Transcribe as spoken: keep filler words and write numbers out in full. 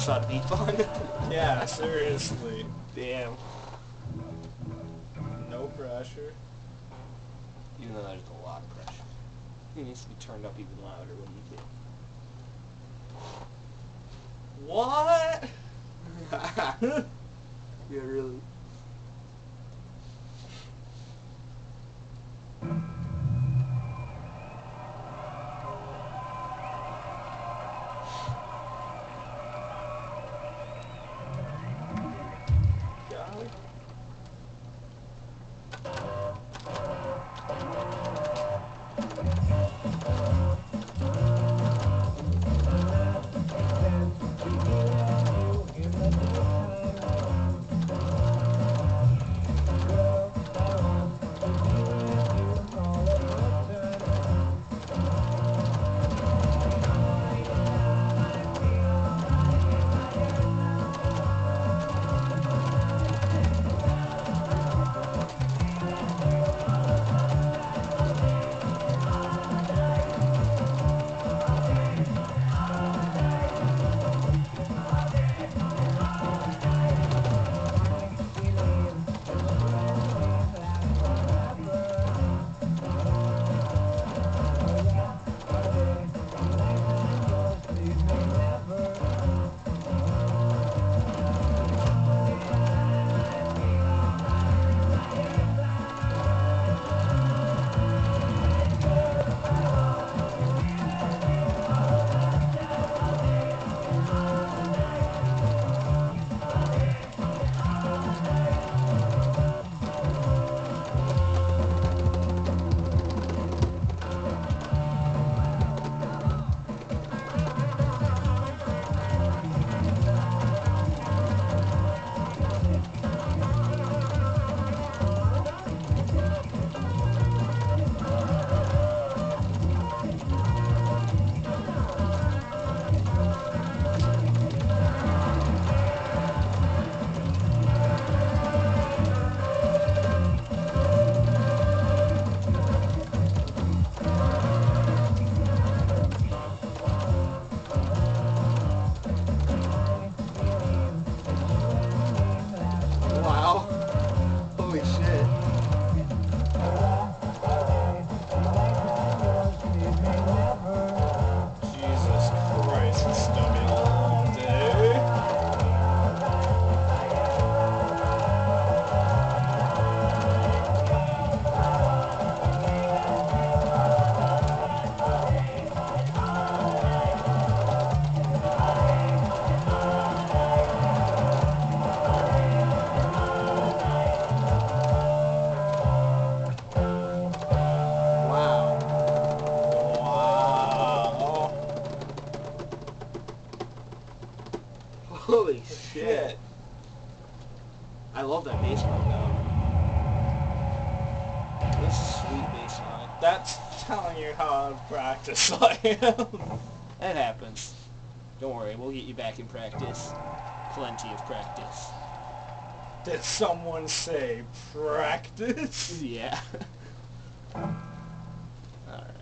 must ought to be fun. Yeah, seriously. Damn. No pressure. Even though there's a lot of pressure. It needs to be turned up even louder, what do you think? What? Yeah, really. God. Wow. Holy shit. Jesus Christ, it's gonna be a long day. Wow. Wow. Holy shit. Shit. I love that bass line though. This is sweet bass line. That's telling you how out of practice I am. That happens. Don't worry, we'll get you back in practice. Plenty of practice. Did someone say practice? Yeah. Alright.